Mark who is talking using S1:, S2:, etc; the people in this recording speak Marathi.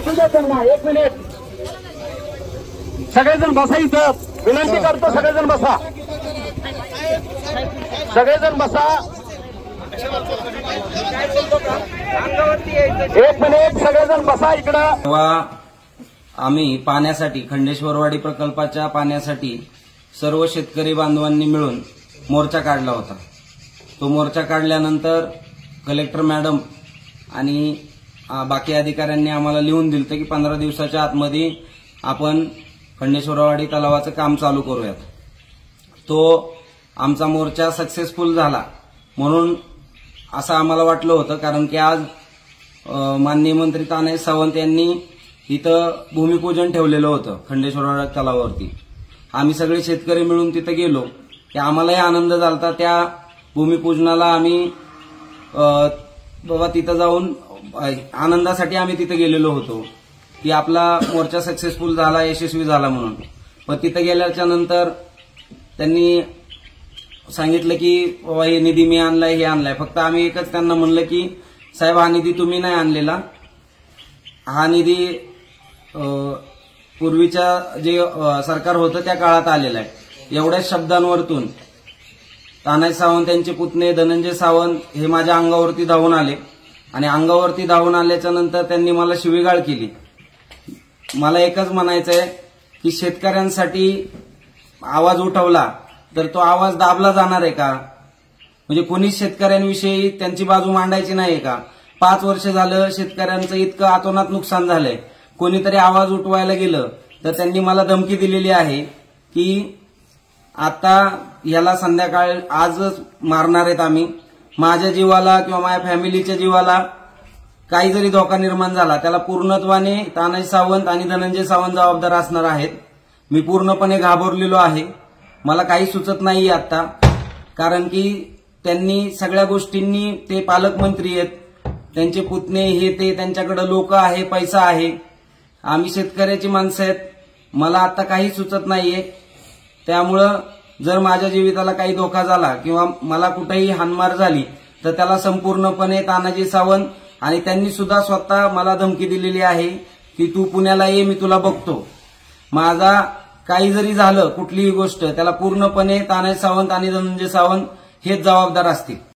S1: बसू द्या त्यांना. 1 मिनिट. सगळेजण बसा इथं. विनंती करतो सगळेजण बसा. सगळेजण बसा. 1 मिनिट. सगळेजण बसा इकडं.
S2: तेव्हा आम्ही पाण्यासाठी खंडेश्वरवाडी प्रकल्पाच्या पाण्यासाठी सर्व शेतकरी बांधवांनी मिळून मोर्चा काढला होता. तो मोर्चा काढल्यानंतर कलेक्टर मॅडम आणि बाकी अधिकाऱ्यांनी आम्हाला लिहून दिलं की 15 दिवसाच्या आतमध्ये आपण खंडेश्वरवाडी तलावाचं काम चालू करूयात. तो आमचा मोर्चा सक्सेसफुल झाला म्हणून असं आम्हाला वाटलं होतं, कारण की आज माननीय मंत्री तानाजी सावंत यांनी इथं भूमिपूजन ठेवलेलं होतं खंडेश्वरवाडी तलावावरती. आम्ही सगळे शेतकरी मिळून तिथं गेलो की आम्हालाही आनंद झाला. त्या भूमिपूजनाला आम्ही बाबा तिथं जाऊन आनंदासाठी आम्ही तिथं गेलेलो होतो की आपला मोर्चा सक्सेसफुल झाला, यशस्वी झाला म्हणून. पण तिथं गेल्याच्या नंतर त्यांनी सांगितलं की बाबा हे निधी मी आणलाय, हे आणलाय. फक्त आम्ही एकच त्यांना म्हणलं की साहेब हा निधी तुम्ही नाही आणलेला, हा निधी पूर्वीच्या जे सरकार होतं त्या काळात आलेला आहे. एवढ्याच शब्दांवरतून तानाजी सावंत यांचे पुतणे धनंजय सावंत हे माझ्या अंगावरती धावून आले आणि अंगावरती धावून आल्याच्या नंतर त्यांनी मला शिवीगाळ केली. मला एकच म्हणायचंय की शेतकऱ्यांसाठी आवाज उठवला तर तो आवाज दाबला जाणार आहे का? म्हणजे कोणीच शेतकऱ्यांविषयी त्यांची बाजू मांडायची नाही का? 5 वर्ष झालं शेतकऱ्यांचं इतकं अतोनात नुकसान झालंय. कोणीतरी आवाज उठवायला गेलं तर त्यांनी मला धमकी दिलेली आहे की आता याला संध्याकाळ आजच मारणार आहेत आम्ही. माझ्या जीवाला किंवा माझ्या फॅमिलीच्या जीवाला काही जरी धोका निर्माण झाला त्याला पूर्णत्वाने तानाजी सावंत आणि धनंजय सावंत जबाबदार असणार आहेत. मी पूर्णपणे घाबरलेलो आहे. मला काही सुचत नाहीये आता, कारण की त्यांनी सगळ्या गोष्टींनी, ते पालकमंत्री आहेत, त्यांचे पुतणे हे ते, त्यांच्याकडे लोक आहे, पैसा आहे. आम्ही शेतकऱ्याची माणसं आहेत. मला आता काही सुचत नाहीये. त्यामुळं जर माझ्या जीविताला काही धोका झाला किंवा मला कुठेही हाणमार झाली तर त्याला संपूर्णपणे तानाजी सावंत आणि त्यांनी सुद्धा स्वतः मला धमकी दिलेली आहे की तू पुण्याला ये, मी तुला बघतो. माझा काही जरी झालं कुठलीही गोष्ट त्याला पूर्णपणे तानाजी सावंत आणि धनंजय सावंत हेच जबाबदार असतील.